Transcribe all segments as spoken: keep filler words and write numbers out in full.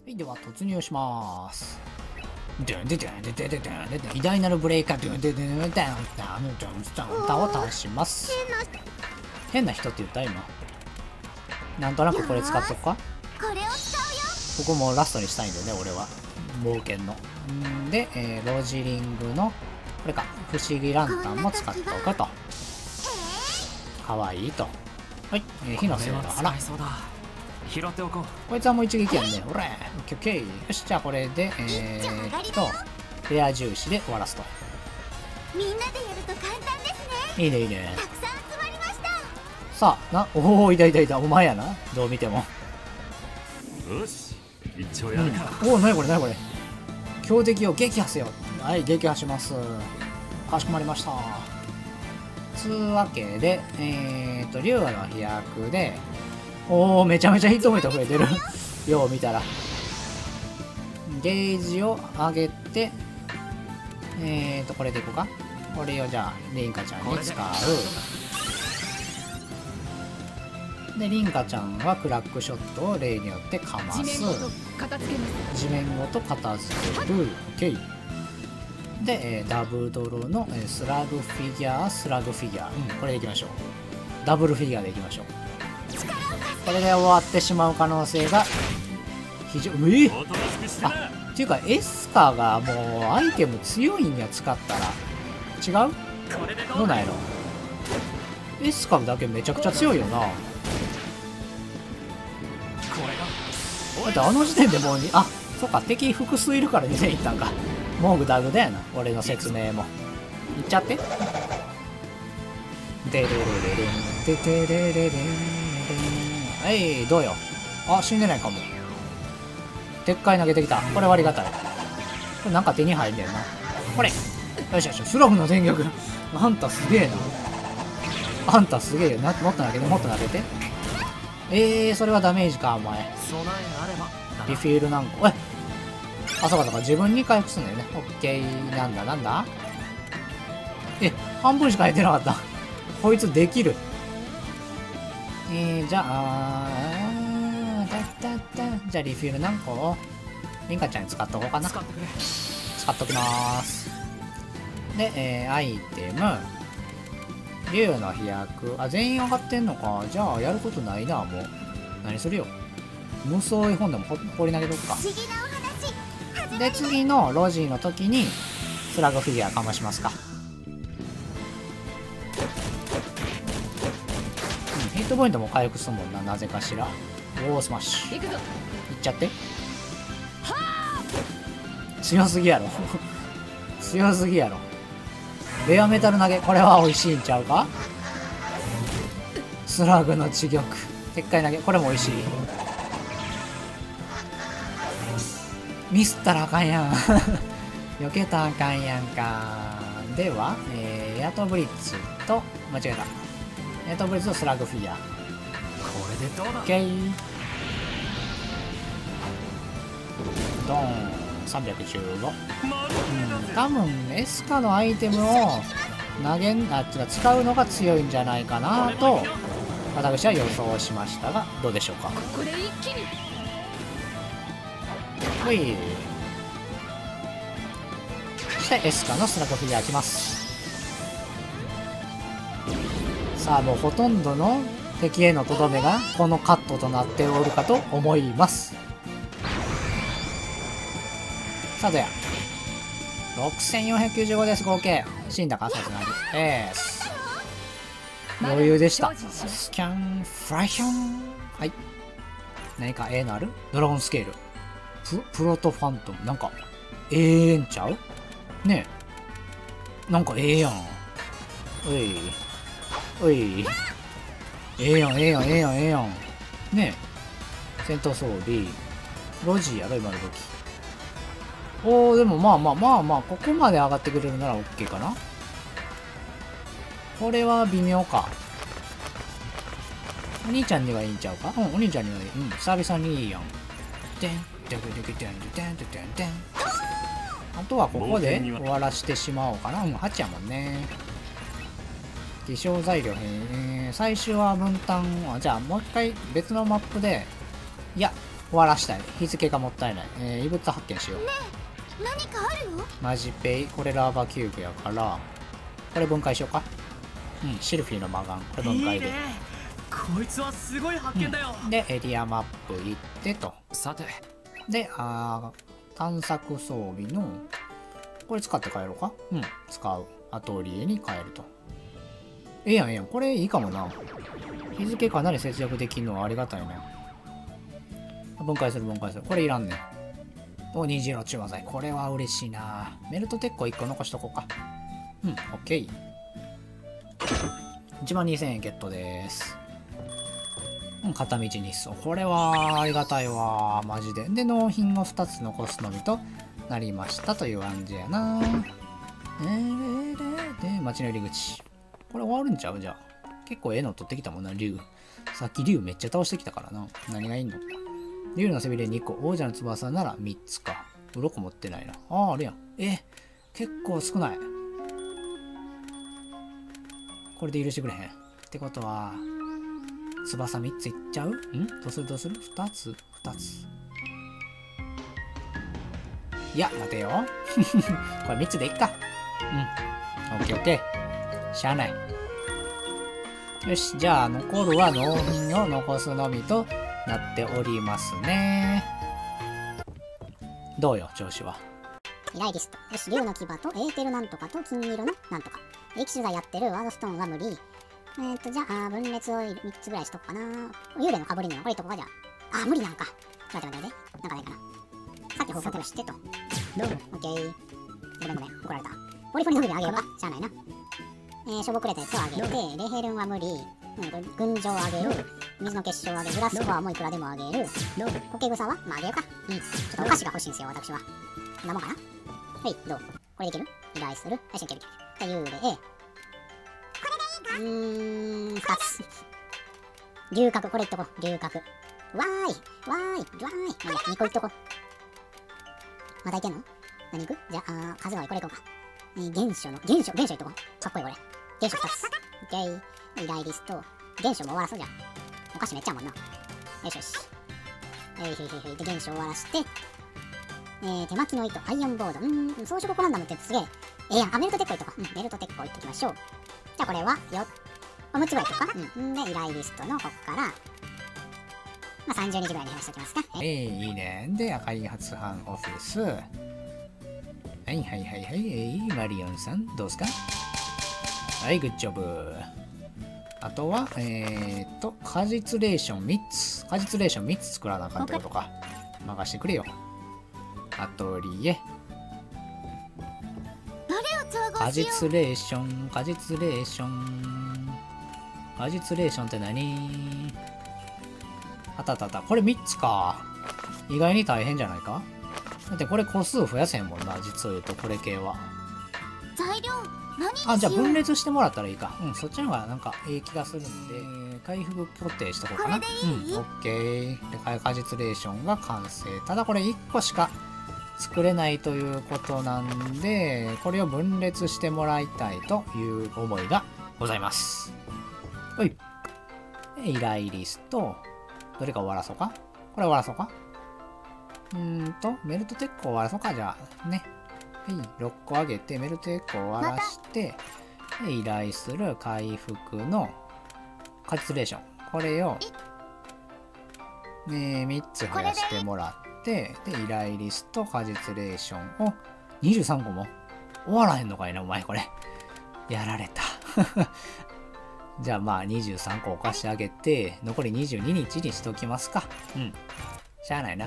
い、では突入します。ドゥンドゥドゥンドゥドゥドゥドゥンドゥドゥン偉大なるブレイカードゥンドゥドゥンドゥンドゥンドゥンドゥンドゥンを倒します。変な人って言った今。なんとなくこれ使っとくか。ここもラストにしたいんだよね俺は。冒険のんで、えー、ロジリングのこれか不思議ランタンも使っておくと。かわいいと。はい、えー、火のせいだ花。 拾っておこう。 こいつはもう一撃やんね。ほら、オッケーオッケー。よし、じゃあこれで、えー、っと、レア重視で終わらすと。 みんなでやると簡単ですね。 いいね、いいね。 たくさん集まりました。 さあ、な、おお、いたいたいた。お前やな。どう見ても。 よし、一応やるか。 うん、おお、なにこれ、なにこれ。強敵を撃破せよ。はい、撃破します。かしこまりました。つうわけで、えー、っと、竜の飛躍で、おお、めちゃめちゃヒットポイント増えてる。よう見たら。ゲージを上げて、えーと、これでいこうか。これをじゃあ、リンカちゃんに使う。で、リンカちゃんはクラックショットを例によってかます。地面ごと片付ける。OK。で、えー、ダブドロの、えー、スラグフィギュア、スラグフィギュア。うん、これでいきましょう。ダブルフィギュアでいきましょう。これで終わってしまう可能性が非常に、えー、あっていうかエスカがもうアイテム強いんや使ったら違うどうなんやろ。エスカだけめちゃくちゃ強いよな。だってあの時点でもうにあそっか敵複数いるからにせんいったんか。もうグダグダやな俺の説明も。いっちゃって。デレレレレンデテレレレンはい、どうよ。あ、死んでないかも。でっかい投げてきた。これ割りがたい。これなんか手に入んねんな。これよしよし、スラフの電力。あんたすげえな。あんたすげえよな。もっと投げて、もっと投げて。えー、それはダメージか、お前。リフィール何個。えあ、そうかそうか、自分に回復するんだよね。オッケー、なんだなんだえ、半分しか入ってなかった。こいつできる。えー、じゃあ、だだだじゃあリフィール何個リンカちゃんに使っとこうかな。使っときまーす。で、えー、アイテム。竜の飛躍。あ、全員上がってんのか。じゃあ、やることないな、もう。何するよ。無双絵本でもほ放り投げとくか。で、次のロジーの時に、スラグフィギュアかましますか。ヒットポイントも回復するもんな、なぜかしら。おー、スマッシュ。いっちゃって。強すぎやろ。強すぎやろ。レアメタル投げ、これは美味しいんちゃうか。スラグの地獄。でっかい投げ、これも美味しい。ミスったらあかんやん。避けたらあかんやんか。では、えー、エアトブリッツと、間違えた。エアトブリッツとスラグフィギュア。これでどうだ ?OK。ドーン。さんびゃくじゅうご。うん、多分エスカのアイテムを投げん、あ、違う、使うのが強いんじゃないかなと、私は予想しましたが、どうでしょうか。ほい。そしてエスカのスラグフィギュアいきます。さあ、もうほとんどの敵へのとどめがこのカットとなっておるかと思います。さあどやろくせんよんひゃくきゅうじゅうごです。合計死んだかさすがにエース余裕でした。スキャンフライション。はい、何かええのある。ドラゴンスケール プ, プロトファントム、なんかええんちゃうねえ、なんかええやん。おいおい、ええやんええやんええやんええやんねえ。戦闘装備ロジーやろ今の武器。おお、でもまあまあまあまあ、ここまで上がってくれるなら OK かな。これは微妙か。お兄ちゃんにはいいんちゃうか。うん、お兄ちゃんにはいい。うん、久々にいいやん。てんてんてんてんてんてんてんてんてん。あとはここで終わらしてしまおうかな。うん、はちやもんね。気象材料変、えー、最終は分担は、じゃあもう一回別のマップで、いや、 終わらしたい。日付がもったいない。えー、異物発見しよう。 ねえ、何かあるの？ マジペイ、これラーバキューブやから、これ分解しようか。うん、シルフィーの魔眼、これ分解で。 いいね、こいつはすごい発見だよ、 うん、で、エリアマップ行ってと。 さて、 で、あー探索装備の、これ使って帰ろうか。うん、使う。アトリエに帰ると。ええやん、ええやん。これいいかもな。日付かなり節約できるのはありがたいな。分解する分解する。これいらんねん。お、虹色中和剤。これは嬉しいな。メルト鉄鋼いっこ残しとこうか。うん、オッケー。いちまんにせんえんゲットです。うん、片道日数。これはありがたいわ。マジで。で、納品をふたつ残すのみとなりましたという感じやな。えー、で、街の入り口。これ終わるんちゃうじゃあ。結構ええの取ってきたもんな、竜。さっき竜めっちゃ倒してきたからな。何がいいの？竜の背びれにこ、王者の翼ならみっつか。鱗持ってないな。ああ、あるやん。え、結構少ない。これで許してくれへん。ってことは、翼みっついっちゃうん？どうするどうする ?ふた つ ?ふた つ。いや、待てよ。これみっつでいっか。うん。オッケーオッケー。しゃあない。よし、じゃあ残るは納品を残すのみとなっておりますね。どうよ、調子は。 依頼リスト。よし、竜の牙とエーテルなんとかと金色のなんとか。力士がやってるワードストーンは無理。えーと、じゃあ、分裂をみっつぐらいしとくかな。幽霊のかぶりなのこれいっとこかじゃあ。あ、無理なんか。ちょっと待って待って。なんかないかな。さっき報告してと。どうも。オッケー。ごめんごめん。怒られた。ポリポリのみであげようか。しゃあないな。えー、しょぼくれたやつをあげて、レヘルンは無理。うん、群青あげる。水の結晶あげる。グラスコアもいくらでもあげる。苔草はまああげようか。うん。ちょっとお菓子が欲しいんですよ、私は。こんなもんかな。はい、どうこれできる？依頼する。はい、神経できる。じゃあ、幽霊。これでいいか？うーん、ふたつ。龍角、これいっとこう。龍角。わーい、わーい、わーい。まあ、いや、にこいっとこう。まだいけんの？何いく？じゃあ、風はいこれいこうか。えー、原初の、原初、原初いっとこう。かっこいいこれ。原初ふたつ。オッケー。依頼リスト。原初も終わらそうじゃん。お菓子めっちゃあるもんな。よしよし。えいへいへいへい。で、原初終わらして。えー、手巻きの糸、アイアンボード。うーん、装飾コランダムってすげえ。ええやん。あ、メルト鉄鋼いっとこう。うん、メルト鉄鋼いっときましょう。じゃあこれはよ、むつぐらいとか。うん。で、依頼リストのこっから、まあ、さんじゅうにじぐらいに減らしておきますか。 えー、いいね。で、開発班オフィス。はいはいはいはい。えー、マリオンさん、どうすか？はい、グッジョブ。あとは、えーっと、果実レーションみっつ。果実レーションみっつ作らなあかんってことか。任してくれよ。アトリエ。 どれを調合果しよ実レーション、果実レーション。果実レーションって何？あたたた。これみっつか。意外に大変じゃないか？だってこれ個数増やせんもんな、実を言うとこれ系は。 う。材料何にしよう？ あ、じゃあ分裂してもらったらいいか。うん、そっちの方がなんかいい気がするんで、回復固定しとこうかな。 これでいい？ うん、オッケー。で、果実レーションが完成。ただこれいっこしか作れないということなんで、これを分裂してもらいたいという思いがございます。ほい。で依頼リスト。どれか終わらそうか？これ終わらそうか？うーんと、メルト鉄鋼終わらそうか、じゃあ。ね。はい、ろっこあげて、メルト鉄鋼終わらして、で依頼する回復の果実レーション。これを、ね、みっつ増やしてもらって、で、依頼リスト、果実レーションをにじゅうさんこも終わらへんのかいな、お前これ。やられた。じゃあまあにじゅうさんこお貸し上げて、残りにじゅうににちにしときますか。うん。しゃあないな。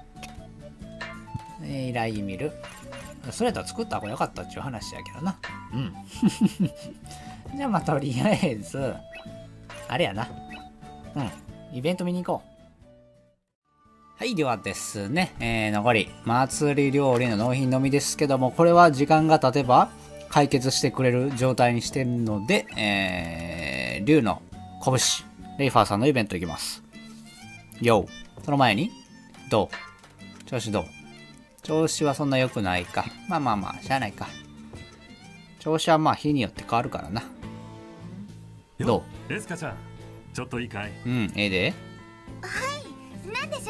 えー、依頼見る。それやったら作った方が良かったっていう話やけどな。うん。じゃあまあとりあえず、あれやな。うん。イベント見に行こう。はい、ではですね、えー、残り、祭り料理の納品のみですけども、これは時間が経てば解決してくれる状態にしてるので、えー、竜の拳、レイファーさんのイベント行きます。よー。その前に、どう？調子どう？調子はそんな良くないか。まあまあまあ、しゃあないか。調子はまあ日によって変わるからな。どう？ レスカちゃん、ちょっといいかい？ うん、ええで。 はい、なんでしょう。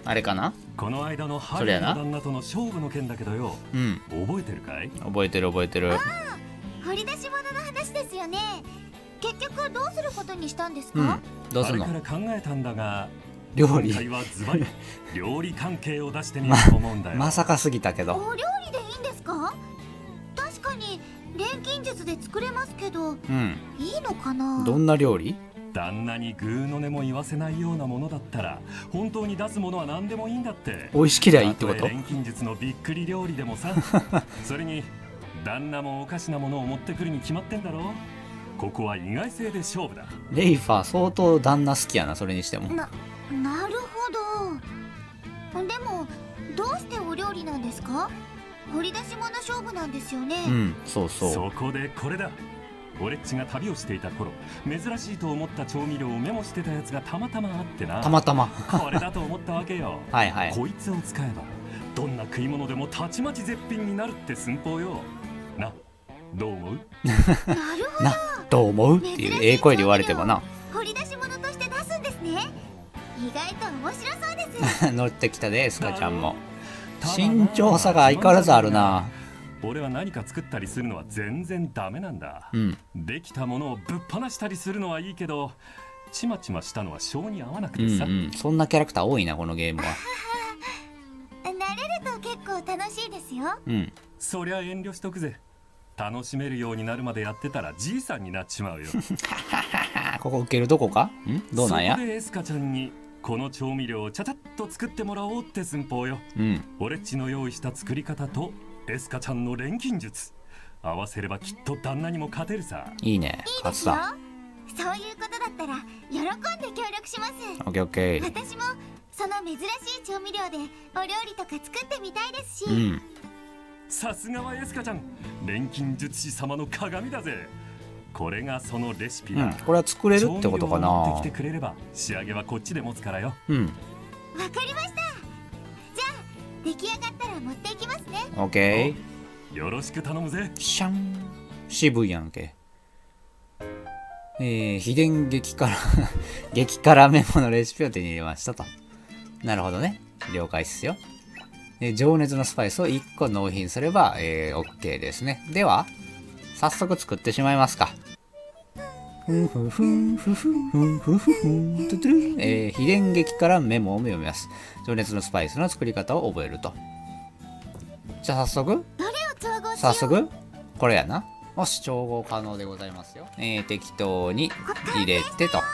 あれかな。 この間のハそれやなリーの旦那との勝負の件だけどよ、 うん覚えてるかい？ 覚えてる覚えてる。 掘り出し物の話ですよね。結局どうすることにしたんですか？ うんどうすんの。 あれから考えたんだが、 料理今回はズバリ料理関係を出してみようと思うんだよ。 まさかすぎたけど。 お料理でいいんですか？確かに錬金術で作れますけど、 うんいいのかな？ どんな料理。 旦那にグーの音も言わせないようなものだったら本当に出すものは何でもいいんだって。 美味しけりゃいいってこと。 たとえ錬金術のびっくり料理でもさそれに旦那もおかしなものを持ってくるに決まってんだろ。ここは意外性で勝負だ。 レイファー相当旦那好きやな。それにしても。 な、なるほど。でもどうしてお料理なんですか？掘り出し物勝負なんですよね。 うんそうそう。 そこでこれだ。俺っちが旅をしていた頃、珍しいと思った調味料をメモしてたやつがたまたまあってな。 たまたまこれだと思ったわけよはいはい。 こいつを使えばどんな食い物でもたちまち絶品になるって寸法よな。どう思う？ なるほど。 などう思うっていうええ声で言われてもな。 掘り出し物として出すんですね。意外と面白そうです乗ってきたでスカちゃんも。身長差が相変わらずあるな。 俺は何か作ったりするのは全然ダメなんだ、 うん、 できたものをぶっ放したりするのはいいけどちまちましたのは性に合わなくてさ、 うんうん、そんなキャラクター多いなこのゲームは慣れると結構楽しいですよ。 うんそりゃ遠慮しとくぜ。楽しめるようになるまでやってたらじいさんになっちまうよここ受けるどこかんどうなんや。 そこでエスカちゃんにこの調味料をちゃちゃっと作ってもらおうって寸法よ、 うん、 俺っちの用意した作り方とエスカちゃんの錬金術合わせればきっと旦那にも勝てるさ。 いいねいいですよ。 勝そういうことだったら喜んで協力します田。オッケーオッケー。 私もその珍しい調味料でお料理とか作ってみたいですし、 うんさすがはエスカちゃん、錬金術師様の鏡だぜ。これがそのレシピだ、 うん、これは作れるってことか調味料を持な。 ってきてくれれば仕上げはこっちで持つからよ。 うんわかりました。じゃあ出来上がったら持っていきますね。 オッケー。 よろしく頼むぜ。 シャン渋いやんけ。えー、秘伝激辛激辛メモのレシピを手に入れましたと。なるほどね、了解っすよ。え情熱のスパイスをいっこ納品すれば、えー、OK ですね。では早速作ってしまいますか。ふんふんふんふんふんふんふんふんふんトゥトゥルン、えー、秘伝激辛メモを読みます。情熱のスパイスの作り方を覚えると。じゃあ早速どれを調合しよう。 早速これやな。もし調合可能でございますよ。えー、適当に入れてと。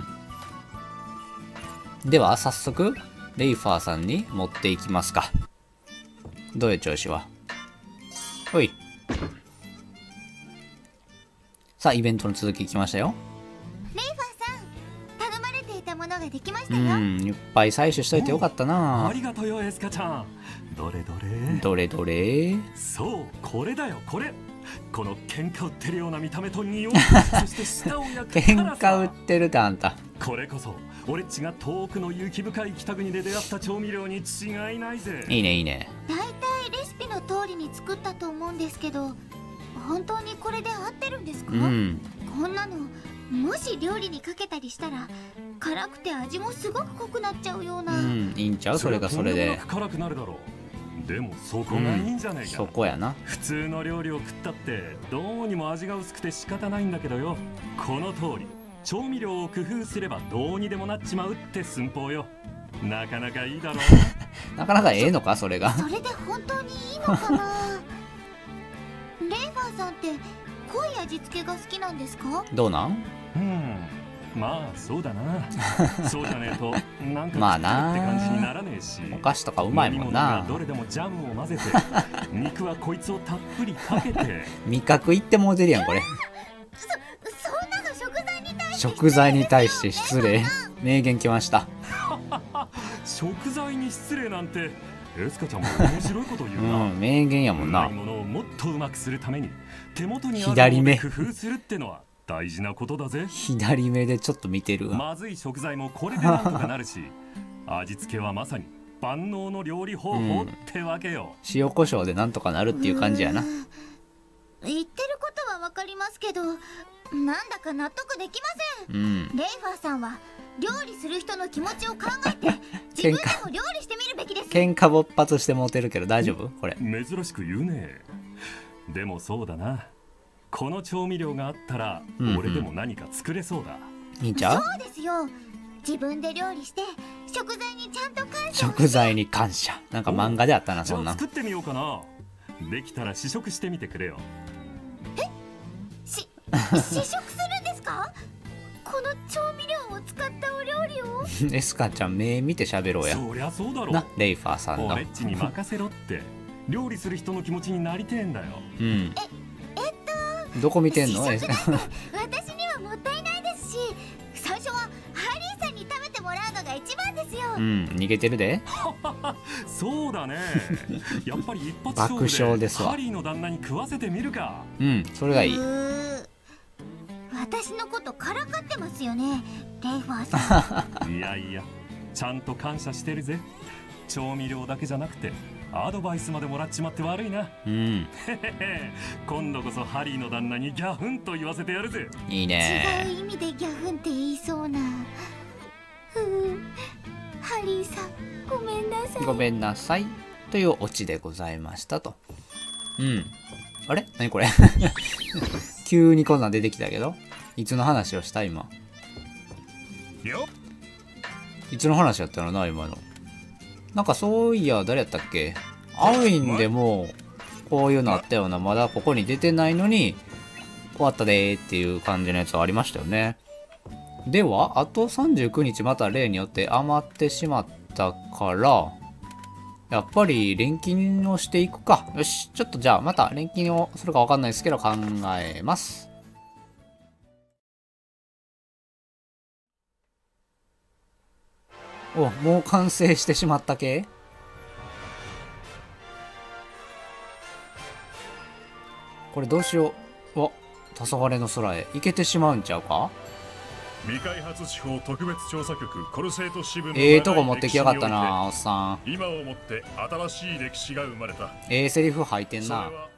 うん。では早速レイファーさんに持っていきますか。どういう調子は。ほい。さあイベントの続きいきましたよ。 レイファーさん、頼まれていたものができましうたよ。 ん、いっぱい採取しといてよかったなあ。りがとうよエスカちゃん。どれどれどれどれ。 そうこれだよこれ。この喧嘩売ってるような見た目と匂いそして舌を焼く辛喧さ。 嘩売ってるってあんた。 これこそ俺っちが遠くの雪深い北国で出会った調味料に違いないぜ。 いいねいいね。 だいたいレシピの通りに作ったと思うんですけど、本当にこれで合ってるんですか？ うん。 こんなのもし料理にかけたりしたら辛くて味もすごく濃くなっちゃうような。 うん、いいんちゃうそれがそれで。 とんでもなく辛くなるだろう。でもそこがいいんじゃねえか、 そこやな。 普通の料理を食ったってどうにも味が薄くて仕方ないんだけどよ。この通り調味料を工夫すればどうにでもなっちまうって寸法よ。なかなかいいだろう。 なかなかええのかそれが。 それで本当にいいのかな。レイファーさんって濃い味付けが好きなんですか？ どうなん。 うんまあそうだなそうじゃねえとなんかまあ食なってるって感じにならねえし、 お菓子とかうまいもんな。 飲み物がどれでもジャムを混ぜて肉はこいつをたっぷりかけて味覚いってもうてるやんこれ。 そ、そんなの食材に対して食材に対して失礼。名言きました。 食材に失礼なんてエスカちゃんも面白いこと言うな、 うん、名言やもんな。 うまいものをもっとうまくするために手元にある左目もので工夫するってのは大事なことだぜ。 左目でちょっと見てるわ。 まずい食材もこれでなんとかなるし味付けはまさに万能の料理方法ってわけよ、 塩コショウでなんとかなるっていう感じやな。 言ってることはわかりますけど、なんだか納得できません。 うん。 レイファーさんは料理する人の気持ちを考えて自分でも料理してみるべきです。 喧嘩勃発してモテるけど大丈夫これ。 珍しく言うね。でもそうだな、この調味料があったらうんうん俺でも何か作れそうだ。 いいんちゃう。 そうですよ。自分で料理して食材にちゃんと感謝を。 食材に感謝。なんか漫画であったなじゃそんなん。 あ作ってみようかな。できたら試食してみてくれよ。 し試食するんですか？この調味料を使ったお料理を。 エスカちゃん目見て喋ろうやそりゃそうだろな。レイファーさんの。 俺っちに任せろって。料理する人の気持ちになりてえんだよ。 うんどこ見てんの。 試食なんて私にはもったいないですし、最初はハリーさんに食べてもらうのが一番ですよ。 うん逃げてるで。 そうだね。やっぱり一発爆笑ですわハリーの旦那に食わせてみるか。 うんそれがいい。 うー私のことからかってますよね、レイファーさん。 いやいや、ちゃんと感謝してるぜ。調味料だけじゃなくてアドバイスまでもらっちまって悪いな。 うん今度こそハリーの旦那にギャフンと言わせてやるぜ。 いい違うね。 意味でギャフンって言いそうな。ふう、ハリーさんごめんなさい。 ごめんなさいというオチでございましたと。うんあれ何これ急にこんなん出てきたけど、いつの話をした今。 よいつの話やったのな今の。なんかそういや誰やったっけ。アウインでもこういうのあったような、まだここに出てないのに終わったでーっていう感じのやつはありましたよね。ではあとさんじゅうくにちまた例によって余ってしまったから、やっぱり錬金をしていくか。よしちょっとじゃあまた錬金をするかわかんないですけど考えます。おもう完成してしまった系。これどうしよう。わ黄昏の空へ行けてしまうんちゃうか。 未開発地方特別調査局コルセート支部のええとこ持ってきやがったなおっさん。 今をもって新しい歴史が生まれた。 ええセリフ入ってんな。 それは